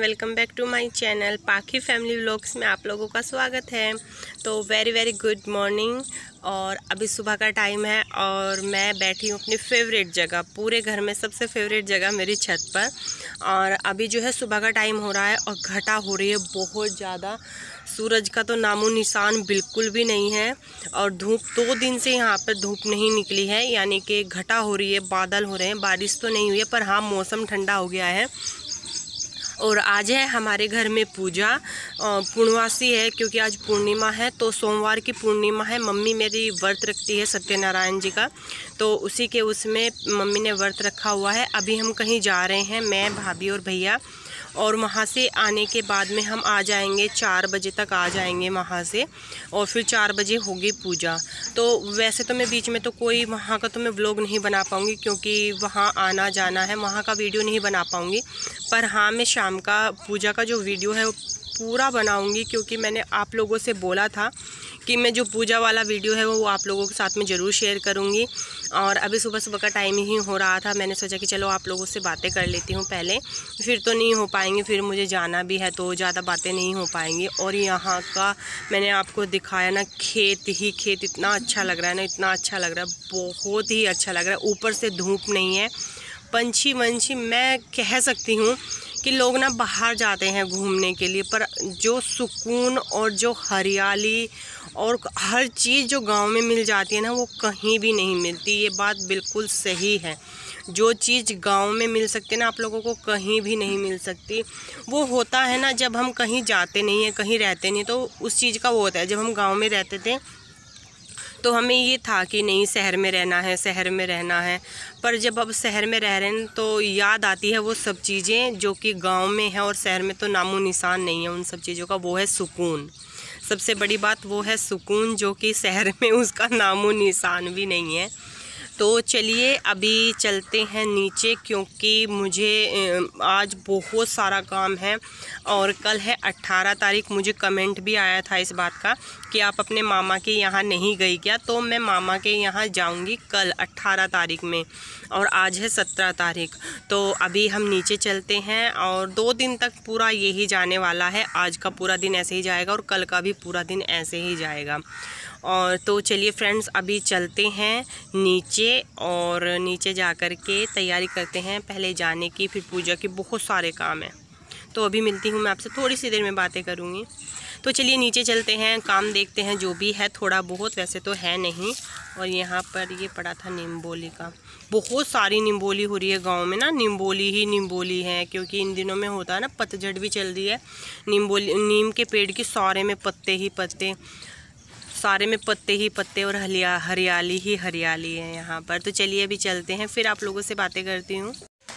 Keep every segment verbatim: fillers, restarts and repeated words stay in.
Welcome back to my channel Pakhi family vlogs में आप लोगों का स्वागत है। तो वेरी वेरी गुड मॉर्निंग। और अभी सुबह का टाइम है और मैं बैठी हूँ अपनी फेवरेट जगह, पूरे घर में सबसे फेवरेट जगह मेरी छत पर। और अभी जो है सुबह का टाइम हो रहा है और घटा हो रही है बहुत ज़्यादा। सूरज का तो नामो निशान बिल्कुल भी नहीं है और धूप दो दिन से यहाँ पर धूप नहीं निकली है, यानी कि घटा हो रही है, बादल हो रहे हैं, बारिश तो नहीं हुई है पर हाँ मौसम ठंडा हो गया है। और आज है हमारे घर में पूजा, पूर्णवासी है क्योंकि आज पूर्णिमा है, तो सोमवार की पूर्णिमा है। मम्मी मेरी व्रत रखती है सत्यनारायण जी का, तो उसी के उसमें मम्मी ने व्रत रखा हुआ है। अभी हम कहीं जा रहे हैं, मैं भाभी और भैया, और वहाँ से आने के बाद में हम आ जाएंगे, चार बजे तक आ जाएंगे वहाँ से, और फिर चार बजे होगी पूजा। तो वैसे तो मैं बीच में तो कोई वहाँ का तो मैं व्लॉग नहीं बना पाऊँगी क्योंकि वहाँ आना जाना है, वहाँ का वीडियो नहीं बना पाऊँगी। पर हाँ मैं शाम का पूजा का जो वीडियो है वो पूरा बनाऊँगी, क्योंकि मैंने आप लोगों से बोला था कि मैं जो पूजा वाला वीडियो है वो आप लोगों के साथ में ज़रूर शेयर करूँगी। और अभी सुबह सुबह का टाइम ही हो रहा था, मैंने सोचा कि चलो आप लोगों से बातें कर लेती हूँ पहले, फिर तो नहीं हो पाएंगी, फिर मुझे जाना भी है तो ज़्यादा बातें नहीं हो पाएंगी। और यहाँ का मैंने आपको दिखाया ना, खेत ही खेत, इतना अच्छा लग रहा है ना, इतना अच्छा लग रहा है, बहुत ही अच्छा लग रहा है। ऊपर से धूप नहीं है, पंछी वंछी, मैं कह सकती हूँ कि लोग ना बाहर जाते हैं घूमने के लिए, पर जो सुकून और जो हरियाली और हर चीज़ जो गांव में मिल जाती है ना वो कहीं भी नहीं मिलती। ये बात बिल्कुल सही है, जो चीज़ गांव में मिल सकती है ना आप लोगों को कहीं भी नहीं मिल सकती। वो होता है ना जब हम कहीं जाते नहीं हैं, कहीं रहते नहीं, तो उस चीज़ का वो होता है। जब हम गाँव में रहते थे तो हमें ये था कि नहीं शहर में रहना है, शहर में रहना है, पर जब अब शहर में रह रहे हैं तो याद आती है वो सब चीज़ें जो कि गांव में है, और शहर में तो नामो निशान नहीं है उन सब चीज़ों का। वो है सुकून, सबसे बड़ी बात वो है सुकून, जो कि शहर में उसका नामो निशान भी नहीं है। तो चलिए अभी चलते हैं नीचे, क्योंकि मुझे आज बहुत सारा काम है। और कल है अट्ठारह तारीख, मुझे कमेंट भी आया था इस बात का कि आप अपने मामा के यहाँ नहीं गई क्या, तो मैं मामा के यहाँ जाऊंगी कल अट्ठारह तारीख में, और आज है सत्रह तारीख। तो अभी हम नीचे चलते हैं और दो दिन तक पूरा यही जाने वाला है। आज का पूरा दिन ऐसे ही जाएगा और कल का भी पूरा दिन ऐसे ही जाएगा। और तो चलिए फ्रेंड्स अभी चलते हैं नीचे, और नीचे जा कर के तैयारी करते हैं पहले जाने की, फिर पूजा की, बहुत सारे काम हैं। तो अभी मिलती हूँ मैं आपसे, थोड़ी सी देर में बातें करूँगी। तो चलिए नीचे चलते हैं, काम देखते हैं, जो भी है थोड़ा बहुत, वैसे तो है नहीं। और यहाँ पर ये पड़ा था निम्बोली का, बहुत सारी निम्बोली हो रही है गांव में ना, निम्बोली ही निम्बोली है, क्योंकि इन दिनों में होता है ना, पतझड़ भी चल रही है। निम्बोली, नीम के पेड़ की सारे में पत्ते ही पत्ते, सारे में पत्ते ही पत्ते, और हरिया हरियाली ही हरियाली है यहाँ पर। तो चलिए अभी चलते हैं, फिर आप लोगों से बातें करती हूँ।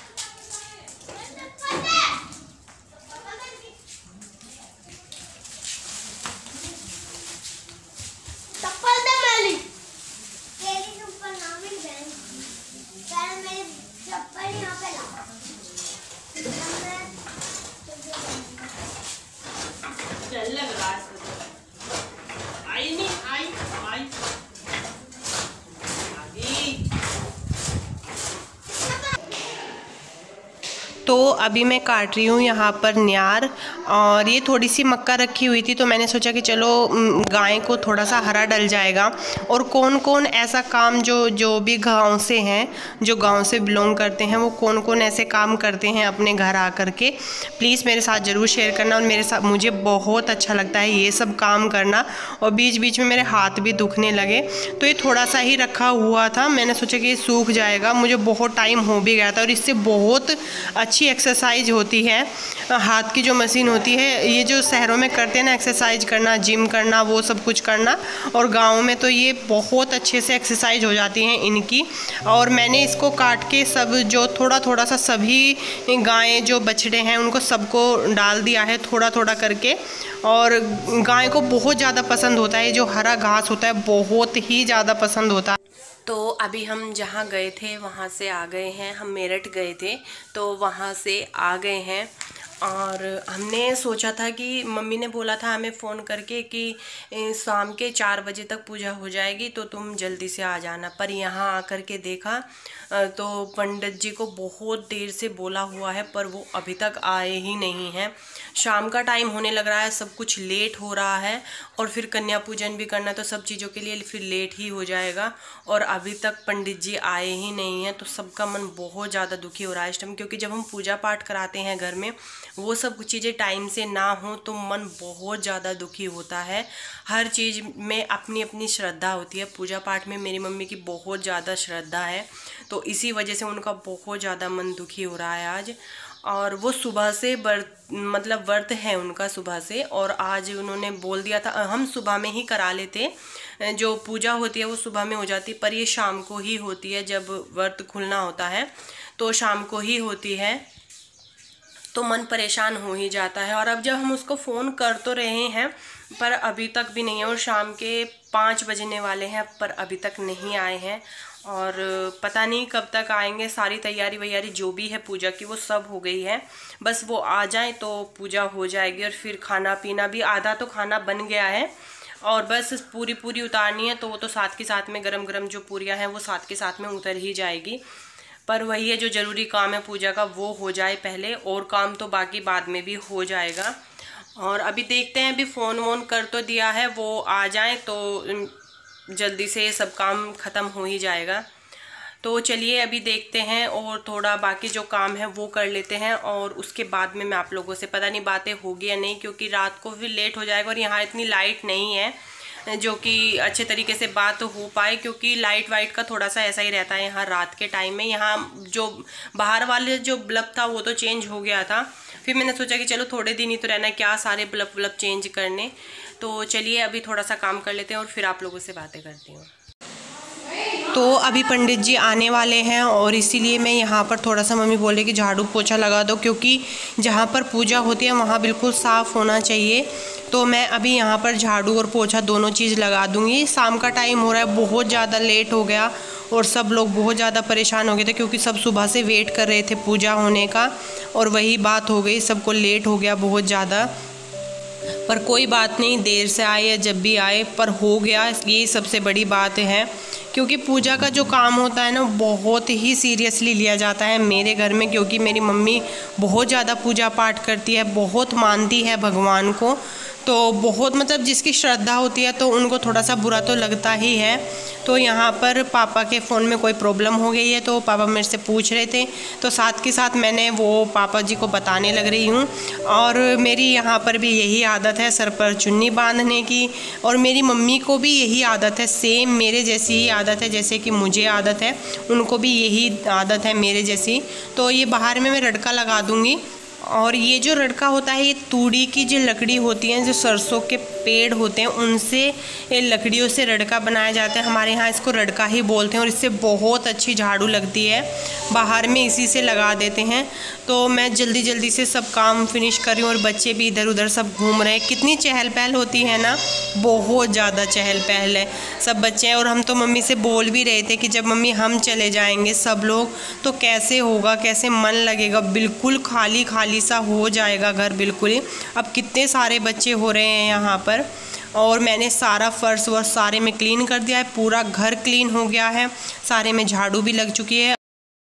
तो अभी मैं काट रही हूँ यहाँ पर न्यार, और ये थोड़ी सी मक्का रखी हुई थी तो मैंने सोचा कि चलो गाय को थोड़ा सा हरा डल जाएगा। और कौन कौन ऐसा काम, जो जो भी गांव से हैं, जो गांव से बिलोंग करते हैं, वो कौन कौन ऐसे काम करते हैं अपने घर आ कर के, प्लीज़ मेरे साथ ज़रूर शेयर करना। और मेरे साथ, मुझे बहुत अच्छा लगता है ये सब काम करना, और बीच बीच में मेरे हाथ भी दुखने लगे। तो ये थोड़ा सा ही रखा हुआ था, मैंने सोचा कि ये सूख जाएगा, मुझे बहुत टाइम हो भी गया था। और इससे बहुत अच्छी एक्सरसाइज होती है, हाथ की जो मशीन होती है, ये जो शहरों में करते हैं ना एक्सरसाइज करना, जिम करना, वो सब कुछ करना, और गांव में तो ये बहुत अच्छे से एक्सरसाइज हो जाती हैं इनकी। और मैंने इसको काट के सब, जो थोड़ा थोड़ा सा सभी गायें जो बछड़े हैं उनको सबको डाल दिया है थोड़ा थोड़ा करके। और गाय को बहुत ज़्यादा पसंद होता है, जो हरा घास होता है बहुत ही ज़्यादा पसंद होता है। तो अभी हम जहाँ गए थे वहाँ से आ गए हैं, हम मेरठ गए थे तो वहाँ से आ गए हैं। और हमने सोचा था कि मम्मी ने बोला था हमें फ़ोन करके कि शाम के चार बजे तक पूजा हो जाएगी तो तुम जल्दी से आ जाना। पर यहाँ आकर के देखा तो पंडित जी को बहुत देर से बोला हुआ है पर वो अभी तक आए ही नहीं हैं। शाम का टाइम होने लग रहा है, सब कुछ लेट हो रहा है और फिर कन्या पूजन भी करना तो सब चीज़ों के लिए फिर लेट ही हो जाएगा और अभी तक पंडित जी आए ही नहीं हैं। तो सबका मन बहुत ज़्यादा दुखी हो रहा है इस टाइम, क्योंकि जब हम पूजा पाठ कराते हैं घर में वो सब चीज़ें टाइम से ना हो तो मन बहुत ज़्यादा दुखी होता है। हर चीज़ में अपनी अपनी श्रद्धा होती है। पूजा पाठ में मेरी मम्मी की बहुत ज़्यादा श्रद्धा है तो इसी वजह से उनका बहुत ज़्यादा मन दुखी हो रहा है आज। और वो सुबह से व्रत मतलब व्रत है उनका सुबह से, और आज उन्होंने बोल दिया था हम सुबह में ही करा लेते, जो पूजा होती है वो सुबह में हो जाती है पर ये शाम को ही होती है। जब व्रत खुलना होता है तो शाम को ही होती है तो मन परेशान हो ही जाता है। और अब जब हम उसको फ़ोन कर तो रहे हैं पर अभी तक भी नहीं है और शाम के पाँच बजने वाले हैं पर अभी तक नहीं आए हैं और पता नहीं कब तक आएंगे। सारी तैयारी वैयारी जो भी है पूजा की वो सब हो गई है, बस वो आ जाएं तो पूजा हो जाएगी। और फिर खाना पीना भी आधा तो खाना बन गया है और बस पूरी पूरी उतारनी है तो वो तो साथ के साथ में गरम गरम जो पूरियाँ हैं वो साथ के साथ में उतर ही जाएगी। पर वही है, जो ज़रूरी काम है पूजा का वो हो जाए पहले और काम तो बाकी बाद में भी हो जाएगा। और अभी देखते हैं, अभी फ़ोन वोन कर तो दिया है, वो आ जाए तो जल्दी से सब काम ख़त्म हो ही जाएगा। तो चलिए अभी देखते हैं और थोड़ा बाकी जो काम है वो कर लेते हैं और उसके बाद में मैं आप लोगों से, पता नहीं बातें होगी या नहीं क्योंकि रात को फिर लेट हो जाएगा और यहाँ इतनी लाइट नहीं है जो कि अच्छे तरीके से बात हो पाए, क्योंकि लाइट वाइट का थोड़ा सा ऐसा ही रहता है यहाँ रात के टाइम में। यहाँ जो बाहर वाले जो बल्ब था वो तो चेंज हो गया था, फिर मैंने सोचा कि चलो थोड़े दिन ही तो रहना है, क्या सारे बल्ब बल्ब चेंज करने। तो चलिए अभी थोड़ा सा काम कर लेते हैं और फिर आप लोगों से बातें करती हूँ। तो अभी पंडित जी आने वाले हैं और इसीलिए मैं यहाँ पर थोड़ा सा, मम्मी बोले कि झाड़ू पोछा लगा दो क्योंकि जहाँ पर पूजा होती है वहाँ बिल्कुल साफ़ होना चाहिए। तो मैं अभी यहाँ पर झाड़ू और पोछा दोनों चीज़ लगा दूँगी। शाम का टाइम हो रहा है, बहुत ज़्यादा लेट हो गया और सब लोग बहुत ज़्यादा परेशान हो गए थे क्योंकि सब सुबह से वेट कर रहे थे पूजा होने का और वही बात हो गई, सबको लेट हो गया बहुत ज़्यादा। पर कोई बात नहीं, देर से आए या जब भी आए पर हो गया, ये सबसे बड़ी बात है। क्योंकि पूजा का जो काम होता है ना बहुत ही सीरियसली लिया जाता है मेरे घर में, क्योंकि मेरी मम्मी बहुत ज़्यादा पूजा पाठ करती है, बहुत मानती है भगवान को। तो बहुत मतलब जिसकी श्रद्धा होती है तो उनको थोड़ा सा बुरा तो लगता ही है। तो यहाँ पर पापा के फ़ोन में कोई प्रॉब्लम हो गई है तो पापा मेरे से पूछ रहे थे, तो साथ के साथ मैंने वो पापा जी को बताने लग रही हूँ। और मेरी यहाँ पर भी यही आदत है सर पर चुन्नी बांधने की, और मेरी मम्मी को भी यही आदत है, सेम मेरे जैसी ही आदत है जैसे कि मुझे आदत है, उनको भी यही आदत है मेरे जैसी। तो ये बाहर में मैं रड़का लगा दूँगी। और ये जो रड़का होता है ये तूड़ी की जो लकड़ी होती है, जो सरसों के पेड़ होते हैं उनसे, ये लकड़ियों से रड़का बनाया जाता है। हमारे यहाँ इसको रड़का ही बोलते हैं और इससे बहुत अच्छी झाड़ू लगती है, बाहर में इसी से लगा देते हैं। तो मैं जल्दी जल्दी से सब काम फिनिश कर रही हूँ और बच्चे भी इधर उधर सब घूम रहे हैं। कितनी चहल पहल होती है ना, बहुत ज़्यादा चहल पहल है, सब बच्चे हैं। और हम तो मम्मी से बोल भी रहे थे कि जब मम्मी हम चले जाएंगे सब लोग तो कैसे होगा, कैसे मन लगेगा, बिल्कुल खाली खाली सा हो जाएगा घर बिल्कुल ही। अब कितने सारे बच्चे हो रहे हैं यहाँ पर, और मैंने सारा फर्श वर्श सारे में क्लीन कर दिया है, पूरा घर क्लीन हो गया है, सारे में झाड़ू भी लग चुकी है।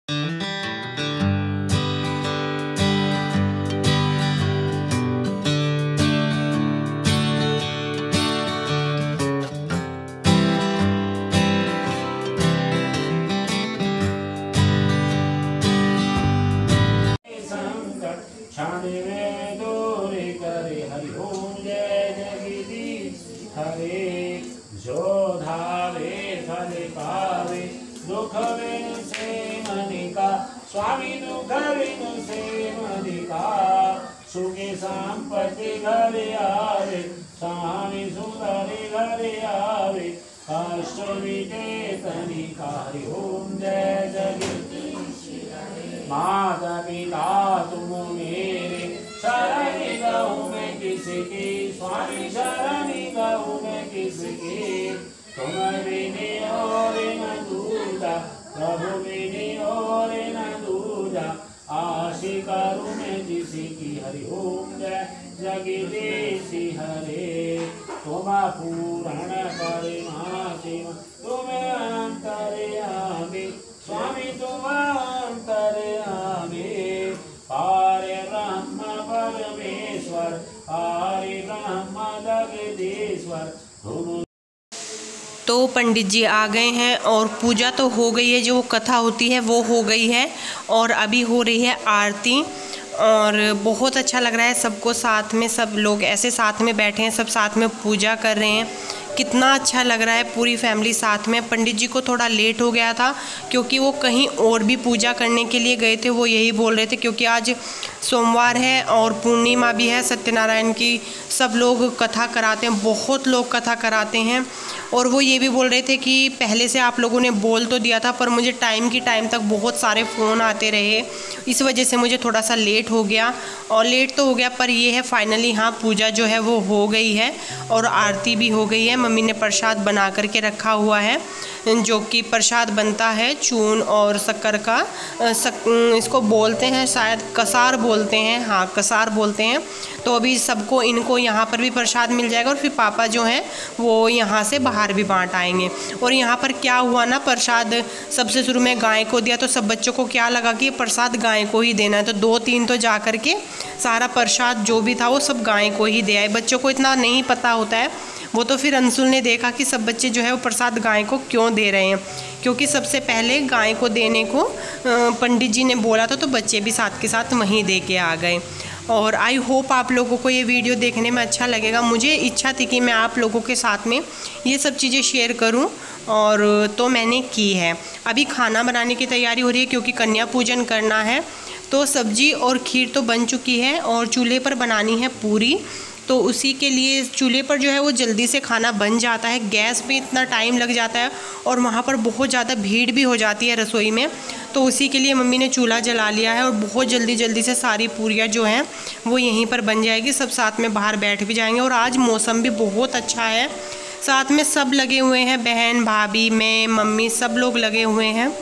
हरे जो धावे फल पावे, दुख बिनु से मनिका, स्वामी दुख बिनु से मनिका, सुखी संपत्ति घरे आवे, स्वामी सुंदरी घरे आवे, कष्ट मिटे तनिका। हरि ओम जय जगदीश। माता पिता तुम मेरे, शरणी गहूँ मैं किसकी, स्वामी शरणी गहूँ मैं किसकी, तुम बिनी और न दूजा, प्रभु बिनी और न दूजा, आशी करूँ मैं जिसी की हरि ओम जय जगदीशी हरे। तुम पूरण परिमासी तुम अंतर्यामी स्वामी तुम अंतर्यामी हरे ब्रह्म परमेश्वर हरे ब्रह्म जगदीश्वर तुम। तो पंडित जी आ गए हैं और पूजा तो हो गई है, जो कथा होती है वो हो गई है और अभी हो रही है आरती। और बहुत अच्छा लग रहा है सबको, साथ में सब लोग ऐसे साथ में बैठे हैं, सब साथ में पूजा कर रहे हैं। कितना अच्छा लग रहा है, पूरी फैमिली साथ में। पंडित जी को थोड़ा लेट हो गया था क्योंकि वो कहीं और भी पूजा करने के लिए गए थे, वो यही बोल रहे थे क्योंकि आज सोमवार है और पूर्णिमा भी है सत्यनारायण की। सब लोग कथा कराते हैं, बहुत लोग कथा कराते हैं। और वो ये भी बोल रहे थे कि पहले से आप लोगों ने बोल तो दिया था पर मुझे टाइम की टाइम तक बहुत सारे फ़ोन आते रहे, इस वजह से मुझे थोड़ा सा लेट हो गया। और लेट तो हो गया पर ये है फाइनली हाँ पूजा जो है वो हो गई है और आरती भी हो गई है। मम्मी ने प्रसाद बना करके रखा हुआ है, जो कि प्रसाद बनता है चून और शक्कर का। सक, इसको बोलते हैं शायद कसार बोलते हैं, हाँ कसार बोलते हैं। तो अभी सबको इनको यहाँ पर भी प्रसाद मिल जाएगा और फिर पापा जो हैं वो यहाँ से बाहर भी बांट आएंगे। और यहाँ पर क्या हुआ ना, प्रसाद सबसे शुरू में गाय को दिया तो सब बच्चों को क्या लगा कि प्रसाद गाय को ही देना है, तो दो तीन तो जा कर के सारा प्रसाद जो भी था वो सब गाय को ही दे आए। बच्चों को इतना नहीं पता होता है, वो तो फिर अंशुल ने देखा कि सब बच्चे जो है वो प्रसाद गाय को क्यों दे रहे हैं, क्योंकि सबसे पहले गाय को देने को पंडित जी ने बोला था, तो बच्चे भी साथ के साथ वहीं दे के आ गए। और आई होप आप लोगों को ये वीडियो देखने में अच्छा लगेगा। मुझे इच्छा थी कि मैं आप लोगों के साथ में ये सब चीज़ें शेयर करूं और तो मैंने की है। अभी खाना बनाने की तैयारी हो रही है क्योंकि कन्या पूजन करना है। तो सब्जी और खीर तो बन चुकी है और चूल्हे पर बनानी है पूरी, तो उसी के लिए चूल्हे पर जो है वो जल्दी से खाना बन जाता है। गैस पे इतना टाइम लग जाता है और वहाँ पर बहुत ज़्यादा भीड़ भी हो जाती है रसोई में, तो उसी के लिए मम्मी ने चूल्हा जला लिया है और बहुत जल्दी जल्दी से सारी पूरियाँ जो हैं वो यहीं पर बन जाएगी। सब साथ में बाहर बैठ भी जाएंगे और आज मौसम भी बहुत अच्छा है, साथ में सब लगे हुए हैं, बहन भाभी मैं मम्मी सब लोग लगे हुए हैं।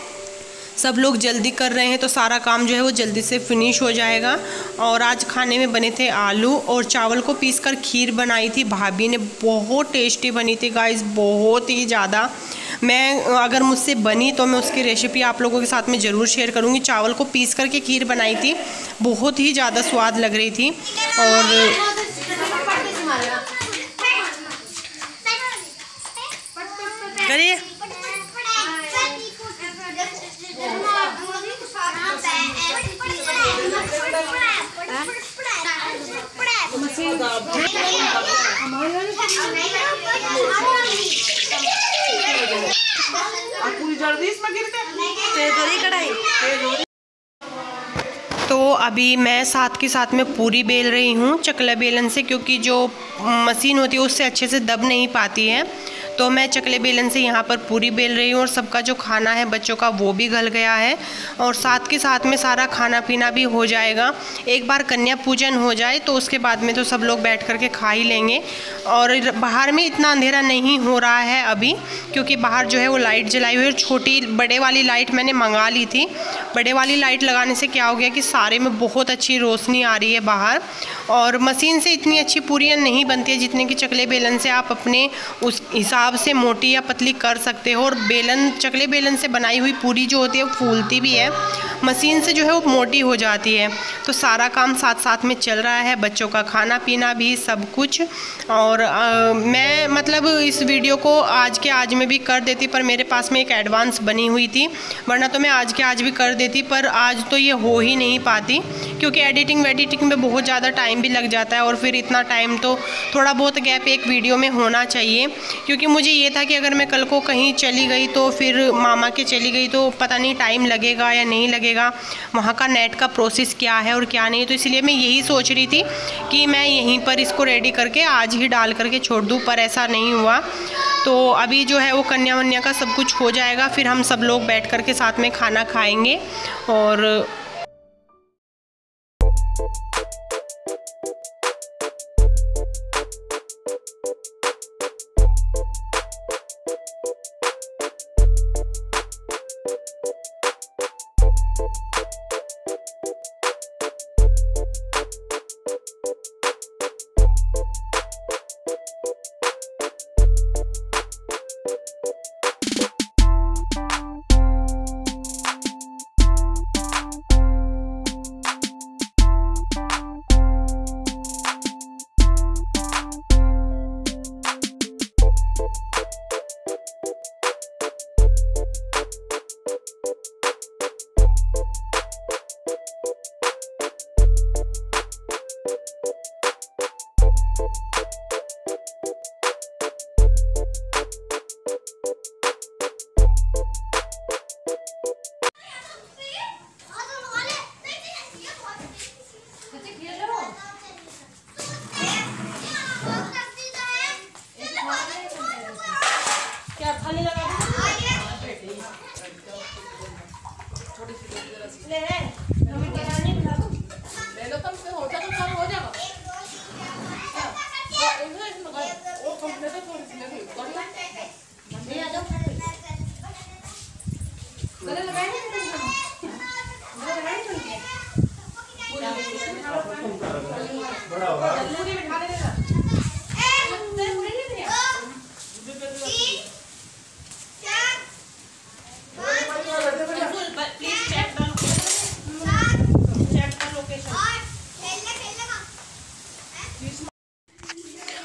सब लोग जल्दी कर रहे हैं तो सारा काम जो है वो जल्दी से फिनिश हो जाएगा। और आज खाने में बने थे आलू और चावल को पीसकर खीर बनाई थी भाभी ने, बहुत टेस्टी बनी थी गाइस, बहुत ही ज़्यादा। मैं अगर मुझसे बनी तो मैं उसकी रेसिपी आप लोगों के साथ में ज़रूर शेयर करूँगी। चावल को पीस करके खीर बनाई थी, बहुत ही ज़्यादा स्वाद लग रही थी। और करिए तो अभी मैं साथ के साथ में पूरी बेल रही हूँ चकला बेलन से, क्योंकि जो मशीन होती है उससे अच्छे से दब नहीं पाती है, तो मैं चकले बेलन से यहाँ पर पूरी बेल रही हूँ। और सबका जो खाना है बच्चों का वो भी गल गया है और साथ के साथ में सारा खाना पीना भी हो जाएगा। एक बार कन्या पूजन हो जाए तो उसके बाद में तो सब लोग बैठ कर के खा ही लेंगे। और बाहर में इतना अंधेरा नहीं हो रहा है अभी, क्योंकि बाहर जो है वो लाइट जलाई हुई है। छोटी बड़े वाली लाइट मैंने मंगा ली थी, बड़े वाली लाइट लगाने से क्या हो गया कि सारे में बहुत अच्छी रोशनी आ रही है बाहर। और मशीन से इतनी अच्छी पूरियाँ नहीं बनती है जितने कि चकले बेलन से आप अपने उस हिसाब से मोटी या पतली कर सकते हो। और बेलन चकले बेलन से बनाई हुई पूरी जो होती है वो फूलती भी है, मशीन से जो है वो मोटी हो जाती है। तो सारा काम साथ साथ में चल रहा है, बच्चों का खाना पीना भी सब कुछ। और आ, मैं मतलब इस वीडियो को आज के आज में भी कर देती, पर मेरे पास में एक एडवांस बनी हुई थी, वरना तो मैं आज के आज भी कर देती, पर आज तो ये हो ही नहीं पाती क्योंकि एडिटिंग वेडिटिंग में बहुत ज़्यादा टाइम भी लग जाता है। और फिर इतना टाइम तो थोड़ा बहुत गैप एक वीडियो में होना चाहिए, क्योंकि मुझे ये था कि अगर मैं कल को कहीं चली गई तो फिर मामा के चली गई तो पता नहीं टाइम लगेगा या नहीं लगेगा, वहाँ का नेट का प्रोसेस क्या है और क्या नहीं। तो इसलिए मैं यही सोच रही थी कि मैं यहीं पर इसको रेडी करके आज ही डाल करके छोड़ दूँ, पर ऐसा नहीं हुआ। तो अभी जो है वो कन्या वन्या का सब कुछ हो जाएगा, फिर हम सब लोग बैठ कर के साथ में खाना खाएंगे। और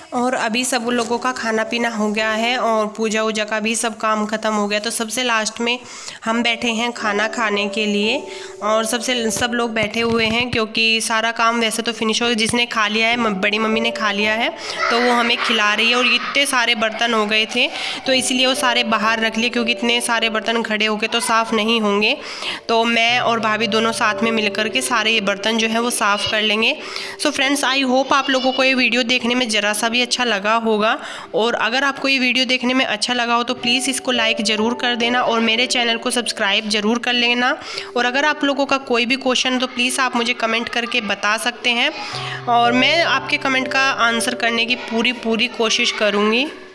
और अभी सब लोगों का खाना पीना हो गया है और पूजा वूजा का भी सब काम ख़त्म हो गया। तो सबसे लास्ट में हम बैठे हैं खाना खाने के लिए और सबसे सब लोग बैठे हुए हैं क्योंकि सारा काम वैसे तो फिनिश हो गया। जिसने खा लिया है, बड़ी मम्मी ने खा लिया है, तो वो हमें खिला रही है। और इतने सारे बर्तन हो गए थे तो इसलिए वो सारे बाहर रख लिए क्योंकि इतने सारे बर्तन खड़े होके तो साफ़ नहीं होंगे। तो मैं और भाभी दोनों साथ में मिल कर के सारे ये बर्तन जो है वो साफ़ कर लेंगे। सो फ्रेंड्स, आई होप आप लोगों को ये वीडियो देखने में ज़रा सा भी अच्छा लगा होगा। और अगर आपको ये वीडियो देखने में अच्छा लगा हो तो प्लीज़ इसको लाइक ज़रूर कर देना और मेरे चैनल को सब्सक्राइब ज़रूर कर लेना। और अगर आप लोगों का कोई भी क्वेश्चन तो प्लीज़ आप मुझे कमेंट करके बता सकते हैं और मैं आपके कमेंट का आंसर करने की पूरी पूरी कोशिश करूँगी।